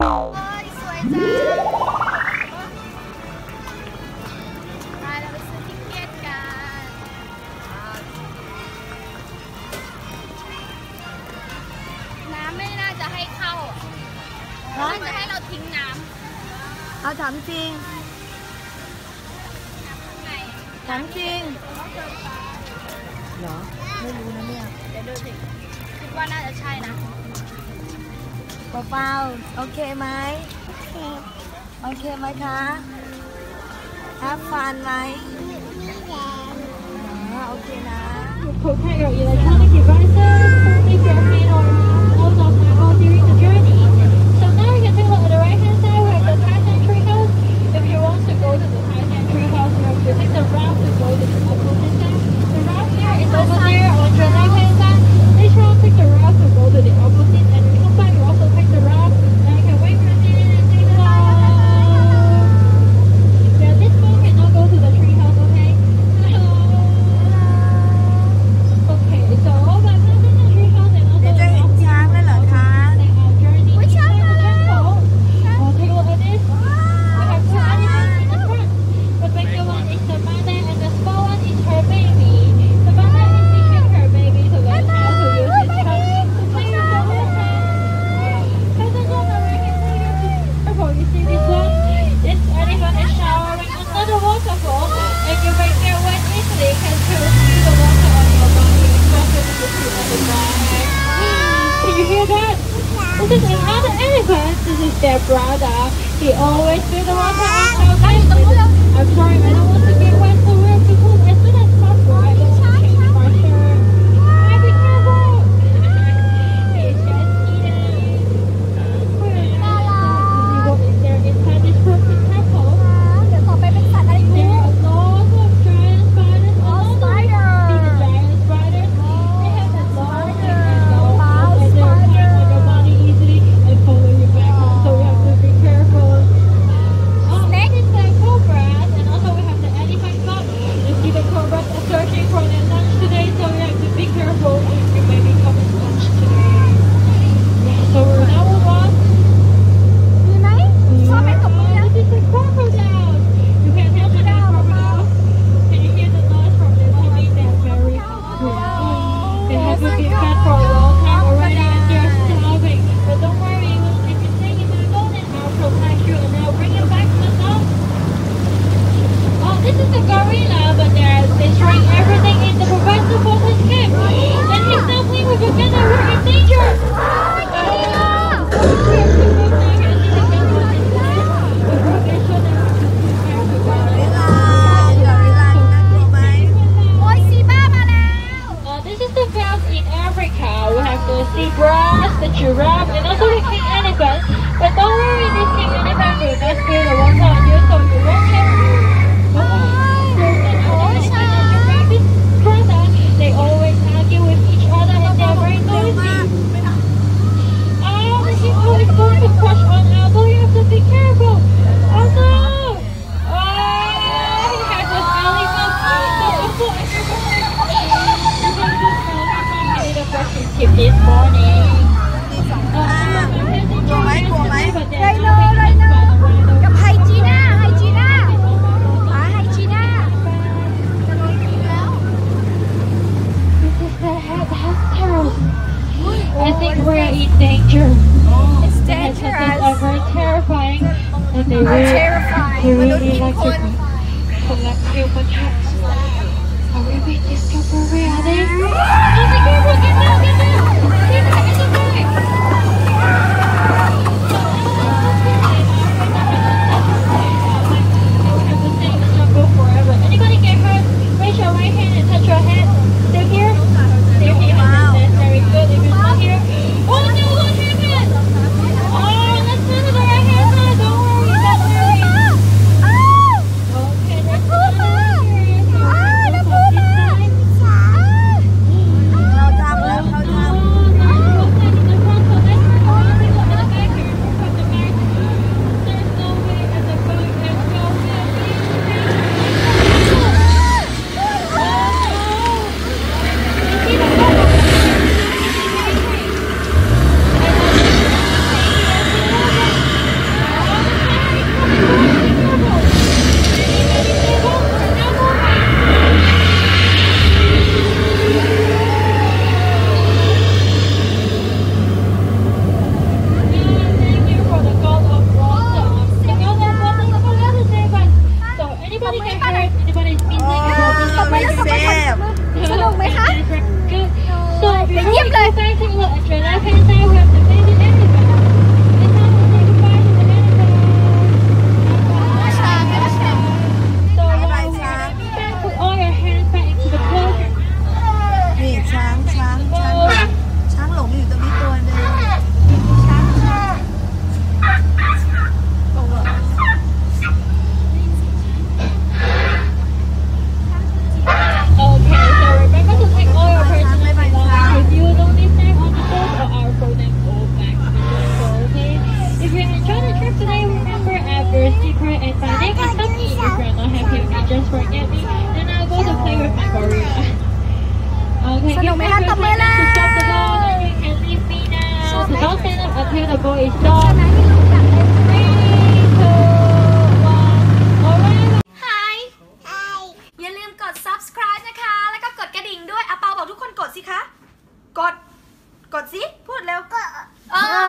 ยสวยจังมาเราไปซื้อทิเก็ตกันน้ำไม่น่าจะให้เข้าน่าจะให้เราทิ้งน้ำเอาถามจริงถามจริงเหรอไม่รู้นะเนี่ยเดี๋ยวดูสิคิดว่าน่าจะใช่นะเปล่าโอเคไหมโอเคไหมคะแฮปฟันไหมโอเคนะ Protect your electronic devices, leave your hand or out of manual during the journey. So now you can take a look at the right hand side where the Thai Century House. If you want to go to the Thai Century House, you have to take the route to go to the opposite side. The route here is over there on your left hand side. Each route take the route to go to the opposite, and when you come back, you also take the route. Now you can wave your hand and say hello. Yeah, this boat cannot go to the tree house, okay? Hello. Okay, so all that happens in the tree house and also เดี๋ยวจะเห็นช้างแล้วเหรอคะ journey อุ้ยช้างมาแล้ว Oh, take a look at this. We have two animals in the front. The bigger one is the mother and the small one is her baby. The mother is teaching her baby to learn how to use his tongue to play with the water. Cousin John, I reckon you have to be careful. You see this one? This elephant is showering under the waterfall, and you may get wet easily. Can you feel the water on your body, especially if you on the ground? Can you hear that? This is another elephant. This is their brother. He always feel the water on our body. I'm sorry, I don't want to get wet, so we have to move as soon as possible. I don't want to change my shirt. Be careful. He's just eating. What is there inside this perfect temple? เดี๋ยวต่อไปเป็นสัตว์อะไร There รู้ are lots of giant spiders. Oh, See spider. the giant spiders? They have the long legs and long Wow, arms, and they'll climb on your body easily and follow you back home. So we have to be careful. Oh, this is the cobras, and also we have the elephant club. You see the cobras are searching for their lunch today, so we have to be careful. You may become a lunch today. Yeah, so we're now move on. มีไหมชอบไหมตบมือนะ This is the crocodile. You can hear the crocodile. Can you hear the noise from their tummy? They're very hungry. They have been fed for a long time already, and they're starving. But don't worry, if you take it back on, I'll protect you and I'll bring it back to the top. Oh, this is the gorilla, but they're destroying everything in the Professor Bolton's camp. And he's now playing with Uganda. We're in danger. This is the best in Africa. We have the zebras, the giraffe, and also the king elephant. But don't worry, this king elephant will not spill the water on you, so you won't have they always argue with each other and they're very noisy. Oh, the hippo is going to crush on Aldo. You have to be careful. Oh no! Oh, he has a smelly mouth. Tip this morning. กลัวไหมกลัวไหมไดโนไดโนกับไฮจีน่าไฮจีน่าไฮจีน่าจะโดนกินแล้ว This is the headhunters. I think we're in danger. It's The headhunters are dangerous very terrifying, and they terrifying really มนุษย์กิน like ค to น collect human heads. Are we being discovered? Where are they? Oh, be careful! Get down! Get down! Get back! Get back! Forever. Anybody get hurt? Raise your right hand and touch your head. Still here? Still here. Wow. That's very good. If you're not here, oh no! What happened? Oh, let's go to the right hand side. Don't worry. Don't worry. Okay, let's go to the here. So let's go this side. เราทำแล้วเราทำ is done. 3, 2, 1. Alright. Hi อย่าลืมกด subscribe นะคะ แล้วก็กดกระดิ่งด้วยอาเปาบอกทุกคนกดสิคะ กดสิ พูดเร็ว